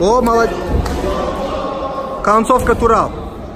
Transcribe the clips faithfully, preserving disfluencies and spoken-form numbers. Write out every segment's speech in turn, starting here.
О, молодец. Концовка Турал.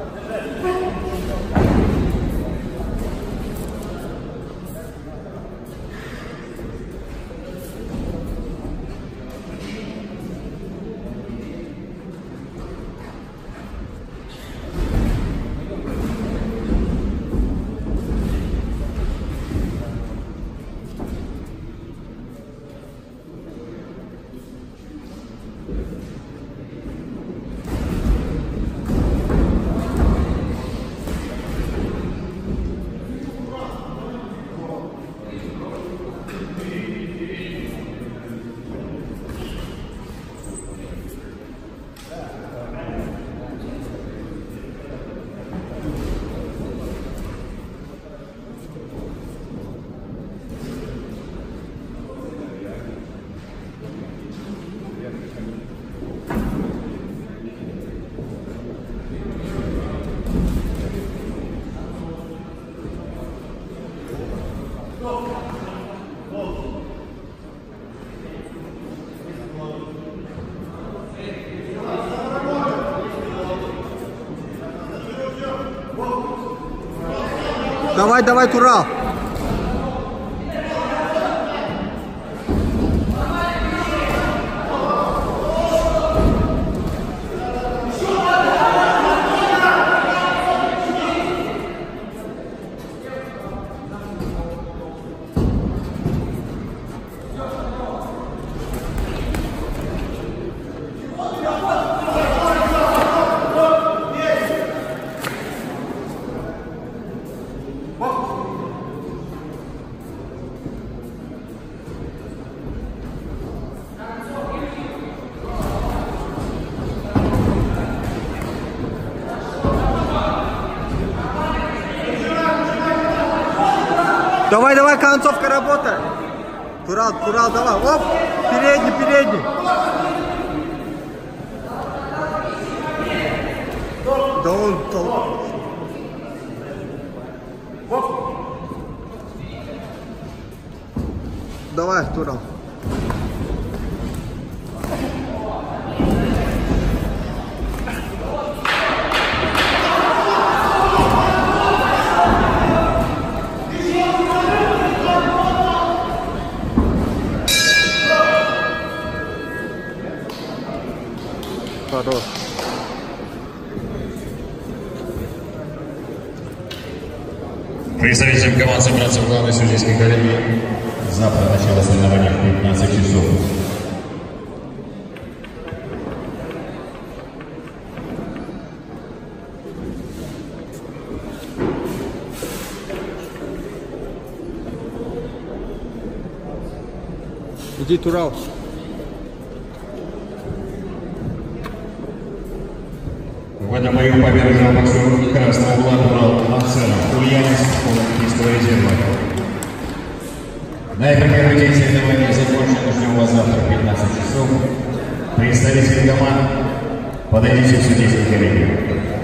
Давай, давай, Турал. Давай, давай, концовка работает. Турал, Турал, давай. Оп, передний, передний. Да он толкнул. Давай, Турал. Хорош. Представителям команд собраться в главной судейской коллегии. Завтра начало соревнований в пятнадцать часов. Иди, Турал. В этом бою победу взял боксер красного угла Турал Анценов, Ульянис, Олимпийского резерва. На этом первый день соревнований закончен. Ждем вас завтра в пятнадцать часов. Представители команд, подойдите в судейскую коллегию.